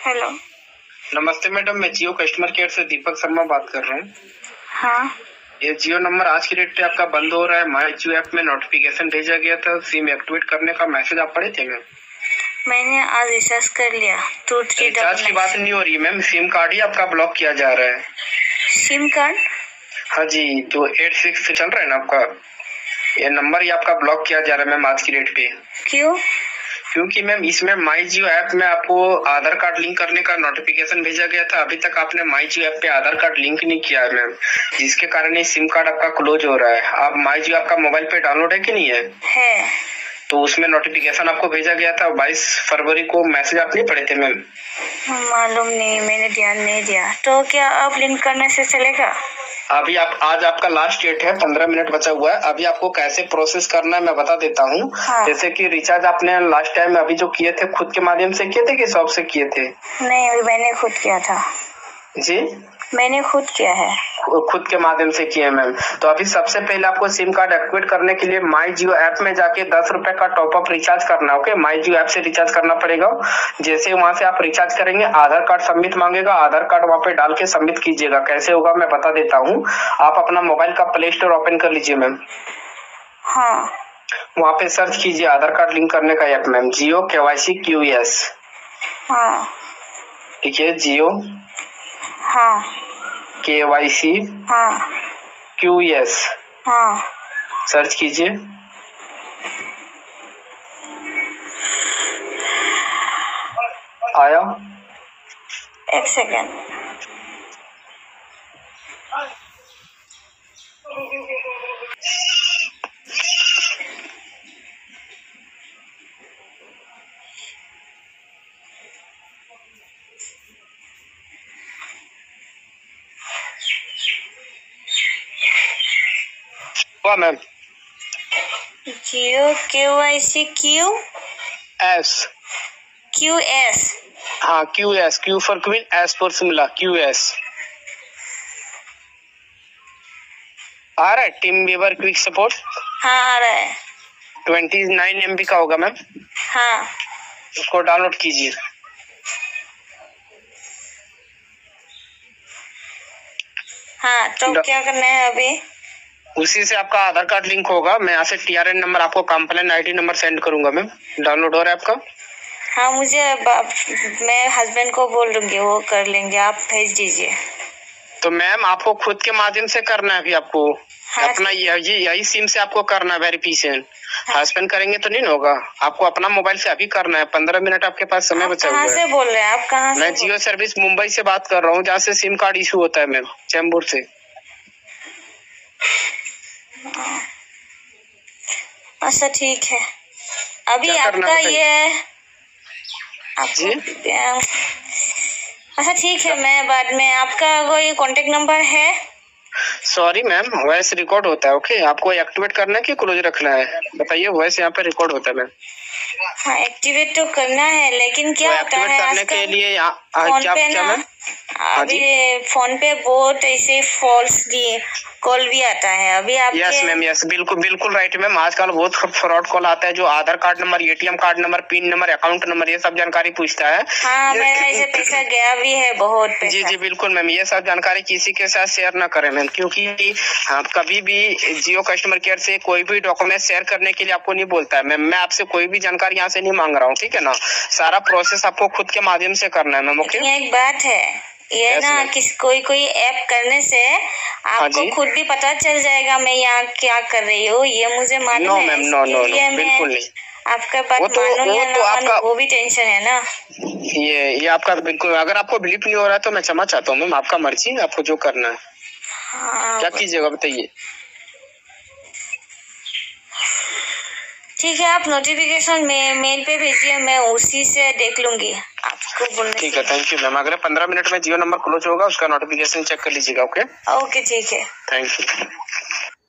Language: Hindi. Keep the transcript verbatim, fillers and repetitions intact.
हेलो। नमस्ते मैडम, मैं जियो कस्टमर केयर से दीपक शर्मा बात कर रहा हूँ। हाँ, ये जियो नंबर आज की डेट पे आपका बंद हो रहा है। माई जियो ऐप में नोटिफिकेशन भेजा गया था सिम एक्टिवेट करने का, मैसेज आप पढ़े थे मैम? मैंने आज रिचार्ज कर लिया टू थ्री रिचार्ज की बात नहीं हो रही मैम, सिम कार्ड ही आपका ब्लॉक किया जा रहा है। SIM card? हाँ जी, तो एट सिक्स चल रहा है ना आपका, ये नंबर ही आपका ब्लॉक किया जा रहा है मैम आज की डेट पे। क्यों? क्योंकि मैम इसमें माई जियो ऐप में आपको आधार कार्ड लिंक करने का नोटिफिकेशन भेजा गया था। अभी तक आपने माई जियो ऐप पे आधार कार्ड लिंक नहीं किया है मैम, जिसके कारण ये सिम कार्ड आपका क्लोज हो रहा है। आप माई जियो आपका मोबाइल पे डाउनलोड है कि नहीं है? है। तो उसमें नोटिफिकेशन आपको भेजा गया था बाईस फरवरी को, मैसेज आप नहीं पढ़े थे मैम? मालूम नहीं, मैंने ध्यान नहीं दिया। तो क्या अब लिंक करने से चलेगा? अभी आप आज आपका लास्ट डेट है, पंद्रह मिनट बचा हुआ है। अभी आपको कैसे प्रोसेस करना है मैं बता देता हूँ। हाँ। जैसे कि रिचार्ज आपने लास्ट टाइम अभी जो किए थे खुद के माध्यम से किए थे कि शॉप से किए थे? नहीं, अभी मैंने खुद किया था। जी, मैंने खुद किया है। खुद के माध्यम से किए मैम। तो अभी सबसे पहले आपको सिम कार्ड एक्टिवेट करने के लिए माई जियो ऐप में जाके दस रुपए का टॉपअप रिचार्ज करना है। ओके, माई जियो ऐप से रिचार्ज करना पड़ेगा। जैसे वहां से आप रिचार्ज करेंगे, आधार कार्ड सबमिट मांगेगा, आधार कार्ड वहां पे डाल के सबमिट कीजिएगा। कैसे होगा मैं बता देता हूँ। आप अपना मोबाइल का प्ले स्टोर ओपन कर लीजिए मैम। हाँ। वहाँ पे सर्च कीजिए आधार कार्ड लिंक करने का app ma'am, Jio KYC Q S. हाँ। ठीक है, जियो हाँ। केवाईसी हाँ। क्यू एस हाँ। सर्च कीजिए। आया? एक सेकेंड। हुआ ma'am? Jio K Y C Q S. Q S. हाँ, Q S, Q for queen, S for Shimla, Q S. आ रहा है टीम वीवर क्विक सपोर्ट? हाँ, आ रहा है। ट्वेंटी नाइन एम बी का होगा मैम। हाँ। उसको डाउनलोड कीजिए। हाँ, तो क्या करना है अभी? उसी से आपका आधार कार्ड लिंक होगा। मैं यहाँ से टी आर एन नंबर आपको कंप्लेन आईडी नंबर सेंड करूंगा मैम। डाउनलोड हो रहा है आपका? हाँ, मुझे मैं हस्बैंड को बोल दूंगी, वो कर लेंगे, आप भेज दीजिए। तो मैम आपको खुद के माध्यम से करना है अभी आपको। हाँ, अपना यही यही सिम से आपको करना है वेरिफिकेशन। हाँ। हस्बैंड करेंगे तो नहीं होगा, आपको अपना मोबाइल से अभी करना है। पंद्रह मिनट आपके पास समय बचा हुआ है। कहाँ से बोल रहे हैं आप? कहाँ से? मैं जियो सर्विस मुंबई से बात कर रहा हूँ, जहाँ से सिम कार्ड इशू होता है मैम, चैम्बूर से। अच्छा, ठीक है। अभी आपका ये आपको अच्छा ठीक है, मैं बाद में आपका कोई कांटेक्ट नंबर है? सॉरी मैम, वॉइस रिकॉर्ड होता है। ओके, आपको एक्टिवेट करना है कि क्लोज रखना है बताइए? वॉइस यहाँ पे रिकॉर्ड होता है मैम। हाँ, एक्टिवेट तो करना है, लेकिन क्या तो होता है करने के लिए फोन क्या, पे क्या ना अभी फोन पे बहुत ऐसे फॉल्स दिए कॉल भी आता है अभी आपके। यस मैम, यस, बिल्कुल बिल्कुल राइट मैम। आजकल बहुत फ्रॉड कॉल आता है जो Aadhaar card number, ATM card number, pin number, account number, ये सब जानकारी पूछता है। हाँ, मेरा ऐसे पैसा गया भी है, बहुत पैसा। जी जी बिल्कुल मैम, ये सब जानकारी किसी के साथ शेयर ना करें मैम, क्योंकि आप कभी भी जियो कस्टमर केयर से कोई भी डॉक्यूमेंट शेयर करने के लिए आपको नहीं बोलता है मैम। मैं आपसे कोई भी जानकारी यहाँ से नहीं मांग रहा हूँ, ठीक है ना? सारा प्रोसेस आपको खुद के माध्यम से करना है मैम। ओके, एक बात है ये ना, किस कोई कोई ऐप करने से आपको खुद भी पता चल जाएगा मैं यहाँ क्या कर रही हूँ, ये मुझे मालूम है। नो नो नो, बिल्कुल नहीं। आपका बात वो तो, मानो या तो ना आपका मानो, वो भी टेंशन है ना। ये ये आपका बिल्कुल, अगर आपको बिलीव नहीं हो रहा है तो मैं क्षमा चाहता हूँ मैम, आपका मर्जी, आपको जो करना है। हाँ, क्या कीजिएगा बताइए? ठीक है, आप नोटिफिकेशन में मेल पे भेजिए, मैं उसी से देख लूंगी आपको बोलने। ठीक है, थैंक यू मैम। अगले पंद्रह मिनट में जियो नंबर क्लोज होगा, उसका नोटिफिकेशन चेक कर लीजिएगा। ओके ओके, ठीक है, थैंक यू।